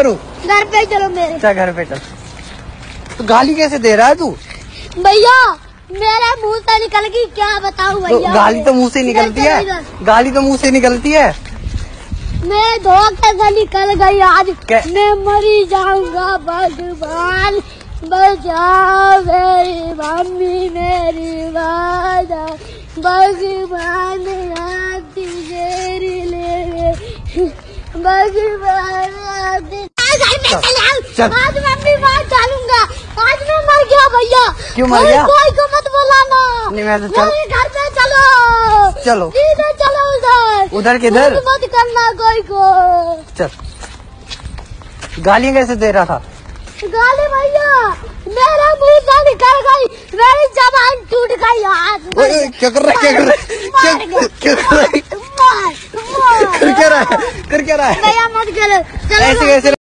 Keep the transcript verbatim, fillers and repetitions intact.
करूँ? घर पे चलो मेरे। चल घर पे चल। तो गाली कैसे दे रहा है तू? भैया मेरे मुंह से निकल गई, क्या बताऊं भैया। तो गाली तो मुंह से निकलती है, गाली तो मुंह से निकलती है। मेरे धोखे से निकल गई आज, मैं मरी जाऊंगा। भगवान बचाओ मेरी मम्मी मेरी वादा, भगवान आती तेरी ले, भगवान आती। चल आज मैं अपनी बात डालूंगा, आज मैं मर गया भैया। क्यों मर गया? कोई को मत बुलाना। नहीं मैं तो चल। घर पे चलो चलो सीधे चलो उधर। उधर किधर? मत करना कोई को। चल। गालियाँ कैसे दे रहा था? गाली भैया मेरा मुंह से निकल गई, मेरी जबान टूट गई। आज क्या कर रहा है? क्या कर रहा है? क्या क्या कर रहा है? मार मार कर क्या रहा है? कर क्या रहा है? भैया मत करो। ऐसे कैसे